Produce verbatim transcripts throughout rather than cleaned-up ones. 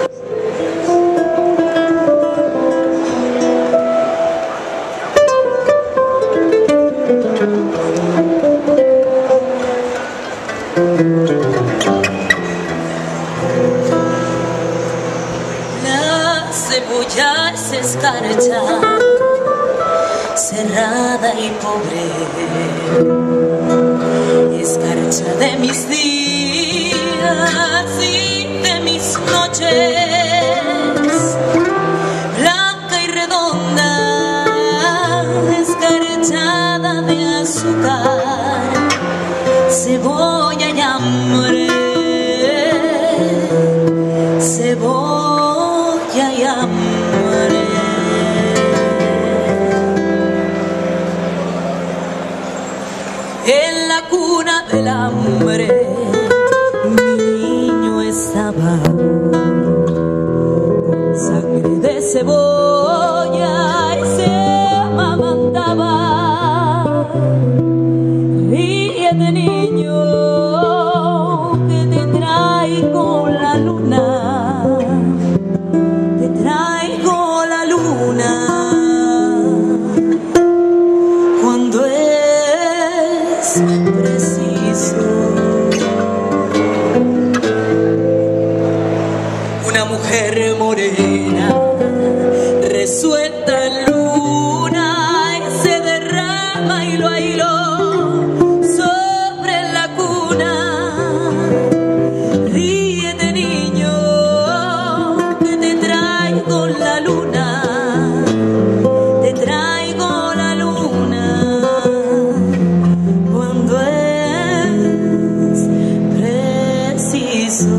La cebolla es escarcha, cerrada y pobre, escarcha de mis días y de mis noches, blanca y redonda, escarchada de azúcar, cebolla y hambre, cebolla y hambre. En la cuna del hambre mi niño estaba, sangre de cebolla y se amamantaba. Ríete, niño, que te traigo la luna, te traigo la luna cuando es preciso. Una mujer morena resuelta en luna y se derrama hilo a hilo sobre la cuna. Ríete, niño, que te traigo la luna, te traigo la luna cuando es preciso.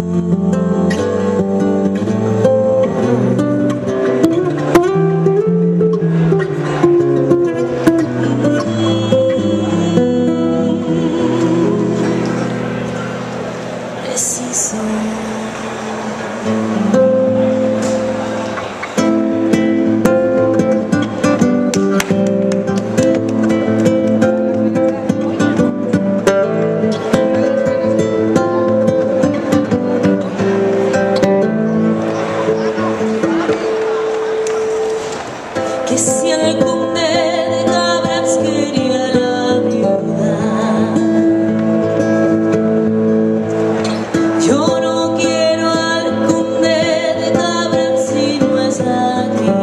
Preciso. Que si el conde de Cabras quería la viuda, yo no quiero al conde de Cabras si no es aquí.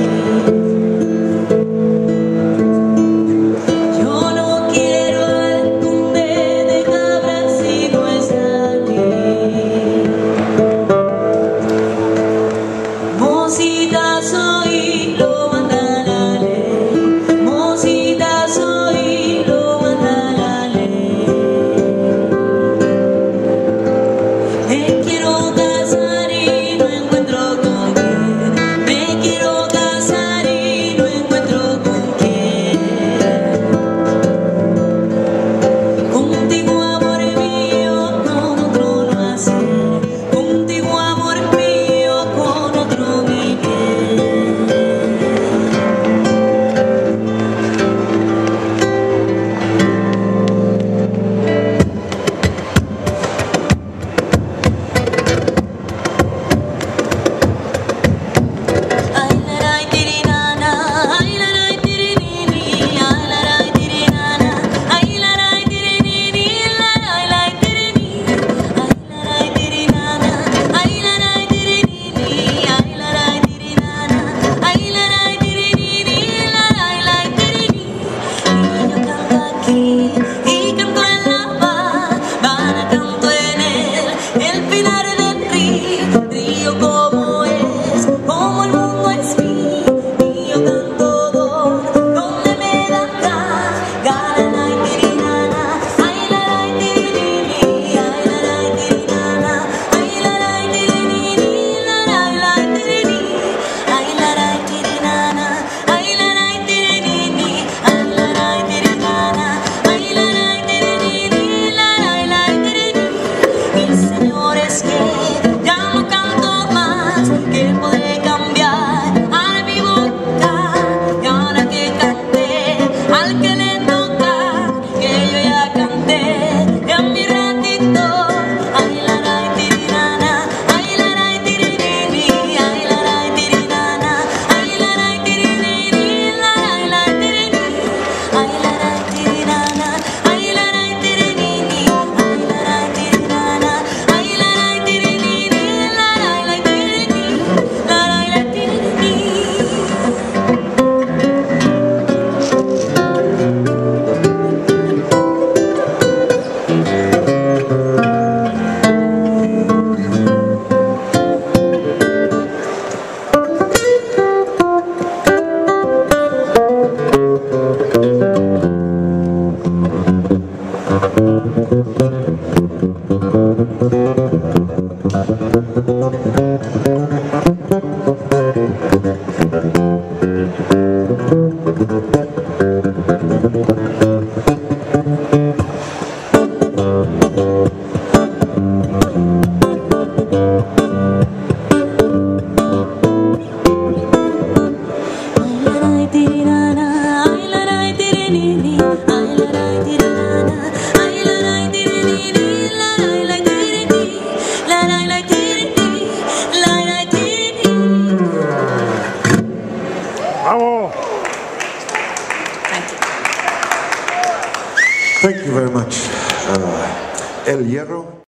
Yo no quiero al conde de Cabras si no es aquí. Mosita, soy lo manda la ley, mosita, soy lo manda la ley. Me quiero casar y no encuentro con quién, me quiero casar y no encuentro con quién. Contigo, amor mío, con otro no hacer, contigo, amor mío, con otro vivir. Ay, la la tirinana, ay, la la tirinini, ay, la la tirinana, ay, la la tirinini, la la la tirini, ay, la la tirinana, ay, la la tirinini, ay, la la tirinana, ay, la la tirinini, la la la tirini. Y yo canto aquí y canto en la Habana, canto en él, el pinar del río, río como es, como el mundo es mío, y yo canto donde me da gana, la tirinana, ay, la la tirinini, ay, la la tirinana, ay, la la tirinini, la la la tirini, ay, la la tirinana, ay, la la tirinini, ay, la la tirinana, ay, la la tirinini, la la la tirini. Y señores, que ya no canto más, que podré cambiar a mi boca, y ahora que canté al que le toca, que yo ya canté en mi ratito. Ay, la la tirinana, ay, la la tirinini, Bravo! Thank you. Thank you very much. Uh, El Hierro.